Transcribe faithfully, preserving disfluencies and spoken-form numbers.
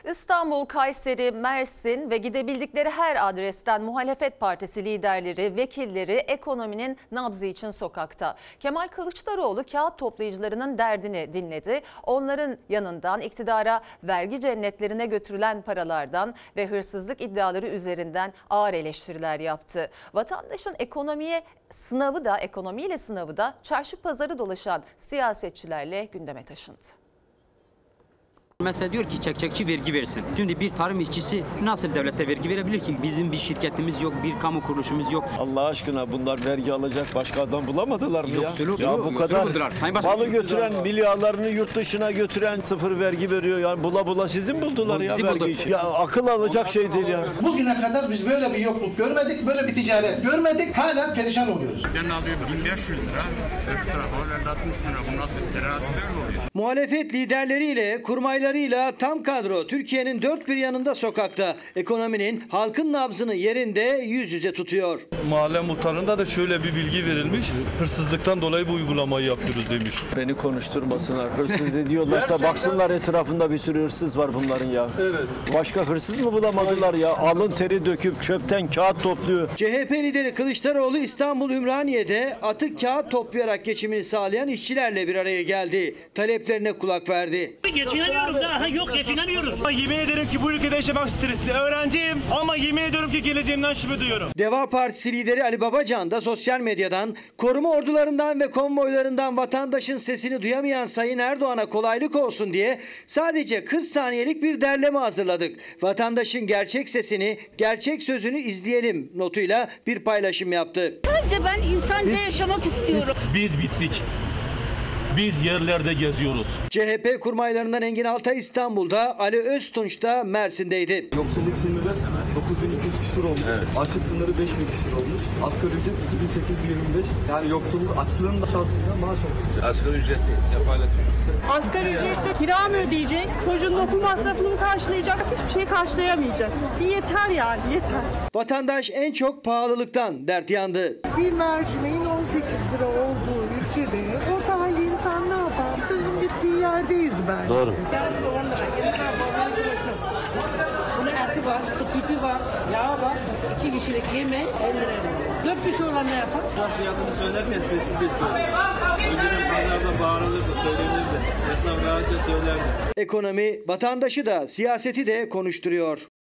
İstanbul, Kayseri, Mersin ve gidebildikleri her adresten muhalefet partisi liderleri, vekilleri ekonominin nabzı için sokakta. Kemal Kılıçdaroğlu kağıt toplayıcılarının derdini dinledi. Onların yanından iktidara vergi cennetlerine götürülen paralardan ve hırsızlık iddiaları üzerinden ağır eleştiriler yaptı. Vatandaşın ekonomiye sınavı da, ekonomiyle sınavı da çarşı pazarı dolaşan siyasetçilerle gündeme taşındı. Mesela diyor ki çekçekçi vergi versin. Şimdi bir tarım işçisi nasıl devlete vergi verebilir ki? Bizim bir şirketimiz yok, bir kamu kuruluşumuz yok. Allah aşkına bunlar vergi alacak başka adam bulamadılar mı ya? Yoksulu, ya bu kadar balı götüren, milyarlarını yurt dışına götüren sıfır vergi veriyor. Yani bula bula sizi mi buldular ya vergi için? Ya akıl alacak şey değil ya. Bugüne kadar biz böyle bir yokluk görmedik, böyle bir ticaret görmedik. Hala perişan oluyoruz. Ben alıyorum bin beş yüz lira, öbür tarafa öyle altmış lira. Bu nasıl terazi böyle oluyor? Muhalefet liderleriyle, kurmaylarıyla tam kadro Türkiye'nin dört bir yanında sokakta. Ekonominin, halkın nabzını yerinde yüz yüze tutuyor. Mahalle muhtarında da şöyle bir bilgi verilmiş. Hırsızlıktan dolayı bu uygulamayı yapıyoruz demiş. Beni konuşturmasınlar. Hırsız diyorlarsa baksınlar, etrafında bir sürü hırsız var bunların ya. Evet. Başka hırsız mı bulamadılar ya? Alın teri döküp çöpten kağıt topluyor. C H P lideri Kılıçdaroğlu İstanbul Ümraniye'de atık kağıt toplayarak geçimini sağlayan işçilerle bir araya geldi. Taleplerine kulak verdi. Geçinemiyorum daha, yok geçinemiyoruz. Yemin ederim ki bu ülkede yaşamak stresli. Öğrenciyim ama yemin ediyorum ki geleceğimden şüphe duyuyorum. Deva Partisi lideri Ali Babacan da sosyal medyadan koruma ordularından ve konvoylarından vatandaşın sesini duyamayan Sayın Erdoğan'a kolaylık olsun diye sadece kırk saniyelik bir derleme hazırladık. Vatandaşın gerçek sesini, gerçek sözünü izleyelim notuyla bir paylaşım yaptı. Sadece ben insanca biz, yaşamak istiyorum. Biz, biz bittik. Biz yerlerde geziyoruz. C H P kurmaylarından Engin Altay İstanbul'da, Ali Öztunç da Mersin'deydi. Yoksulluk sınırı dokuz bin iki yüz küsur olmuş. Evet. Açlık sınırı beş bin küsur olmuş. Asgari ücret iki bin sekiz yüz yirmi beş. Yani yoksulluk açlığın da şansıyla maaş alıyoruz. Asgari ücret değil, sefalet ücret. Asgari ücretle kira mı ödeyecek? Çocuğun okul masrafını mı karşılayacak? Hiçbir şey karşılayamayacak. Bir yeter yani, yeter. Vatandaş en çok pahalılıktan dert yandı. Bir mercimeğin on sekiz lira olduğu ülkede orta halli insan ne yapar? Sözün bittiği yerdeyiz ben. Doğru. on lira, yirmi lira falan bırakın. Bunun eti var, tipi var, yağı var. İki kişilik yemeği elli lira. Dört kişi olan ne yapar? Fiyatını söylerken sessizce söyler. Önceden pazarda bağırılırdı, söylenirdi. Esnaf rahatça söylerdi. Ekonomi vatandaşı da siyaseti de konuşturuyor.